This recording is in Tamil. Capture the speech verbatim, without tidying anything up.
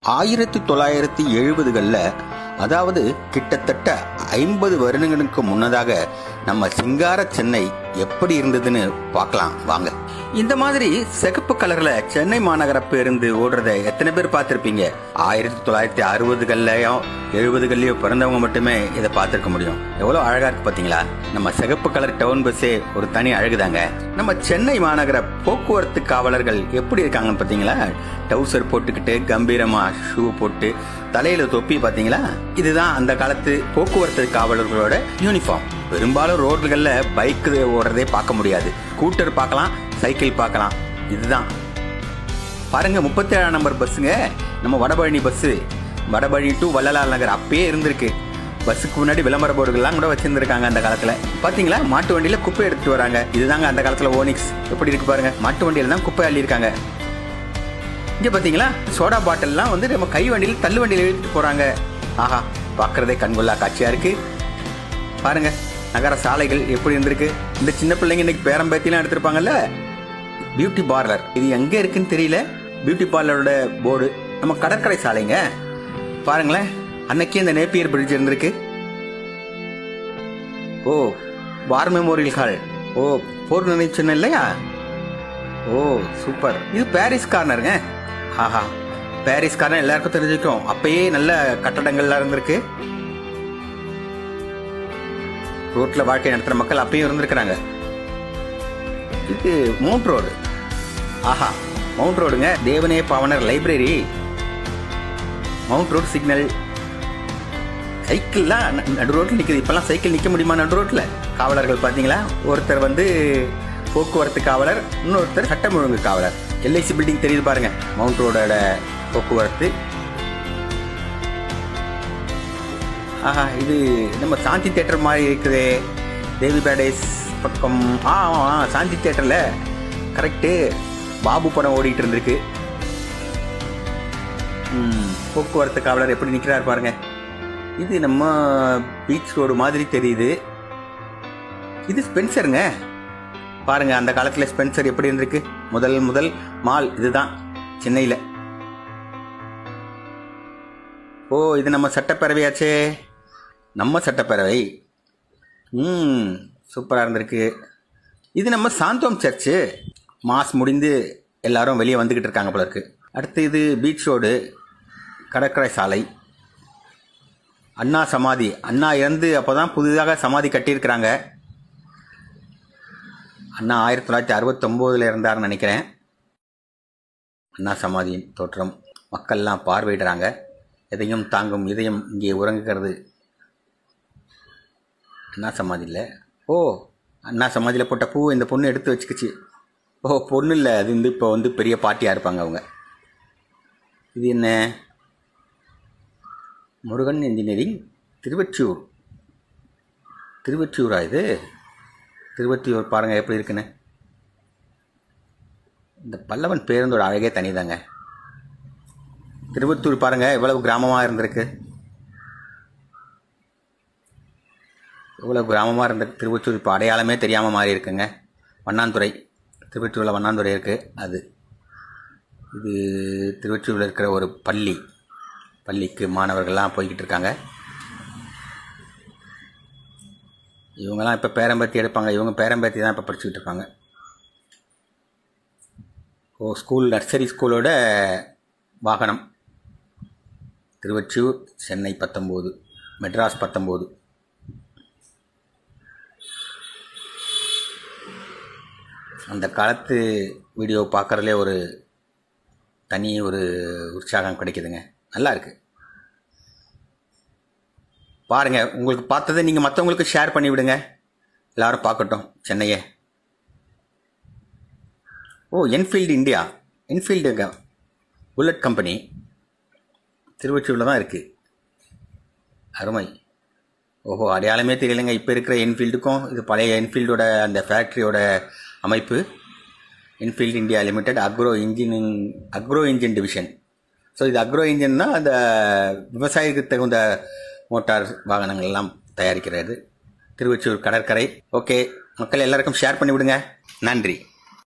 ஆயிரத்தி தொள்ளாயிரத்தி எழுபதுகளில், அதாவது கிட்டத்தட்ட ஐம்பது வருடங்களுக்கு முன்னதாக நம்ம சிங்கார சென்னை எப்படி இருந்ததுன்னு பார்க்கலாம் வாங்க. இந்த மாதிரி சிகப்பு கலர்ல சென்னை மாநகர பேருந்து ஓடுறத எத்தனை பேர் பார்த்திருப்பீங்க? ஆயிரத்தி தொள்ளாயிரத்தி அறுபதுகள்லயோ எழுபதுகள்லயோ பிறந்தவங்க மட்டுமே இதை பார்த்திருக்க முடியும். எவ்வளவு அழகா இருக்கு பாத்தீங்களா? நம்ம சிகப்பு கலர் டவுன் பஸ்ஸே ஒரு தனி அழகுதாங்க. நம்ம சென்னை மாநகர போக்குவரத்து காவலர்கள் எப்படி இருக்காங்கன்னு பாத்தீங்களா? டவுசர் போட்டுக்கிட்டு கம்பீரமா ஷூ போட்டு தலையில தொப்பி பாத்தீங்களா? இதுதான் அந்த காலத்து போக்குவரத்து காவலர்களோட யூனிஃபார்ம். பெரும்பாலும் ரோடுகள்ல பைக் ஓடுறதே பார்க்க முடியாது. ஸ்கூட்டர் பார்க்கலாம், சைக்கிள் பார்க்கலாம். இதுதான் பாருங்க, முப்பத்தி ஏழாம் நம்பர் பஸ்ஸுங்க, நம்ம வடபழனி பஸ். வடபழனி டு வள்ளலார் நகர் அப்பயே இருந்திருக்கு. பஸ்ஸுக்கு முன்னாடி விளம்பர போர்டுகள்லாம் கூட வச்சிருந்திருக்காங்க அந்த காலத்துல. பாத்தீங்களா, மாட்டு வண்டியில குப்பை எடுத்துட்டு வராங்க. இதுதாங்க அந்த காலத்துல ஓனிக்ஸ். எப்படி இருக்கு பாருங்க, மாட்டு வண்டியில தான் குப்பை அள்ளி இருக்காங்க. இங்க பாத்தீங்களா, சோடா பாட்டில் எல்லாம் வந்து நம்ம கை வண்டியில் தள்ளு வண்டியில இழுத்துட்டு போறாங்க. ஆஹா, பாக்குறதே கண்கொள்ளா காட்சியா இருக்கு. பாருங்க நகர சாலைகள் எப்படி இருந்திருக்கு. இந்த சின்ன பிள்ளைங்க இன்னைக்கு பேரம்பேத்திலாம் எடுத்திருப்பாங்கல்ல. பியூட்டி பார்லர் இது எங்க இருக்குன்னு தெரியல. பியூட்டி பார்லரோட போர்டு நம்ம கடற்கரை சாலைங்க. பாருங்களேன், அன்னைக்கே இந்த நேப்பியர் பிரிட்ஜ் இருந்திருக்கு. ஓ, வார் மெமோரியல் ஹால். ஓ, போர் நினைவு சின்னம் இல்லையா? Oh super. இது பாரிஸ் கார்னருங்க. ஆஹா, பாரிஸ் கார்னர் எல்லாருக்கும் தெரிஞ்சுக்கும். அப்பயே நல்ல கட்டடங்கள்லாம் இருந்திருக்கு. ரோட்ல வாழ்க்கை நடத்துற மக்கள் அப்பயும் இருந்திருக்கிறாங்க. இது மவுண்ட் ரோடு. ஆஹா, மவுண்ட் ரோடுங்க. Devaneya Pavanar library, Mount Road signal. சைக்கிள்லாம் நடு ரோட்ல நிக்குது. இப்பெல்லாம் சைக்கிள் நிக்க முடியுமா நடு ரோட்ல? காவலர்கள் பாத்தீங்களா, ஒருத்தர் வந்து போக்குவரத்து காவலர், இன்னொருத்தர் சட்டம் ஒழுங்கு காவலர். எல்ஐசி பில்டிங் தெரியுது பாருங்க, மவுண்ட் ரோடோட போக்குவரத்து. ஆஹா, இது நம்ம சாந்தி தியேட்டர் மாதிரி இருக்குது. தேவி பேடேஸ் பக்கம். ஆ சாந்தி தியேட்டர்ல கரெக்டு பாபு படம் ஓடிட்டு இருந்திருக்கு. போக்குவரத்து காவலர் எப்படி நிக்கிறார் பாருங்க. இது நம்ம பீச் ரோடு மாதிரி தெரியுது. இது ஸ்பென்சருங்க. பாருங்க, அந்த காலத்துல ஸ்பென்சர் எப்படி இருந்திருக்கு. முதல் முதல் மால் இதுதான் சென்னையில. ஓ, இது நம்ம சட்டப்பேரவையாச்சே. நம்ம சட்டப்பேரவை. ம் சூப்பராக இருந்திருக்கு. இது நம்ம சாந்தோம் சர்ச்சு. மாஸ் முடிந்து எல்லாரும் வெளியே வந்துக்கிட்டு இருக்காங்க போல இருக்கு. அடுத்து இது பீச் ரோடு, கடற்கரை சாலை. அண்ணா சமாதி. அண்ணா இறந்து அப்போதான் புதிதாக சமாதி கட்டியிருக்கிறாங்க. அண்ணா ஆயிரத்தி தொள்ளாயிரத்தி அறுபத்தி ஒன்பதுல இருந்தாருன்னு நினைக்கிறேன். அண்ணா சமாதியின் தோற்றம். மக்கள்லாம் பார்வையிடுறாங்க. எதையும் தாங்கும் இதயம் இங்கே உறங்குகிறது. அண்ணா சமாதியில். ஓ, அண்ணா சமாதியில் போட்ட பூ இந்த பொண்ணு எடுத்து வச்சுக்கிச்சு. ஓ, பொண்ணு இல்லை, அது வந்து இப்போ வந்து பெரிய பார்ட்டியாக இருப்பாங்க அவங்க. இது என்ன? முருகன் இன்ஜினியரிங், திருவொற்றியூர். திருவொற்றியூரா இது? திருவொற்றியூர் பாருங்கள் எப்படி இருக்குன்னு. இந்த பல்லவன் பேருந்தோட அழகே தனிதாங்க. திருவொற்றியூர் பாருங்க எவ்வளவு கிராமமாக இருந்திருக்கு. எவ்வளவு கிராமமாக இருந்திருக்கு திருவொற்றியூர். இப்போ அடையாளமே தெரியாமல் மாறி இருக்குங்க. வண்ணாந்துறை, திருவொற்றியூரில் வண்ணாந்துறை இருக்கு. அது இது திருவொற்றியூரில் இருக்கிற ஒரு பள்ளி. பள்ளிக்கு மாணவர்கள்லாம் போய்கிட்டு இருக்காங்க. இவங்கெல்லாம் இப்போ பேரம்பேத்தி எடுப்பாங்க. இவங்க பேரம்பேத்தி தான் இப்போ படிச்சுக்கிட்டு இருப்பாங்க. ஓ, ஸ்கூல், நர்சரி ஸ்கூலோட வாகனம். திருவொற்றியூர், சென்னை பத்தொம்போது, மெட்ராஸ் பத்தொம்போது. அந்த காலத்து வீடியோ பார்க்குறதுலே ஒரு தனி ஒரு உற்சாகம் கிடைக்குதுங்க. நல்லா இருக்கு. பாருங்க, உங்களுக்கு பார்த்ததை நீங்கள் மற்றவங்களுக்கு ஷேர் பண்ணி விடுங்க, எல்லாரும் பார்க்கட்டும் சென்னையே. Oh, Enfield India. என்ஃபீல்டுங்க புல்லட் கம்பெனி திருவொற்றியூரில் தான் இருக்குது. அருமை. ஓஹோ, அடையாளமே தெரியலைங்க. இப்போ இருக்கிற என்ஃபீல்டுக்கும் இது பழைய என்ஃபீல்டோட அந்த ஃபேக்ட்ரியோட அமைப்பு. Enfield India limited, agro engineering agro engine division. So இது அக்ரோ இன்ஜின்னா அந்த விவசாயிக்கு தகுந்த மோட்டார் வாகனங்கள் எல்லாம் தயாரிக்கிறது. திருவொற்றியூர் கடற்கரை. ஓகே மக்கள், எல்லாருக்கும் ஷேர் பண்ணி விடுங்க. நன்றி.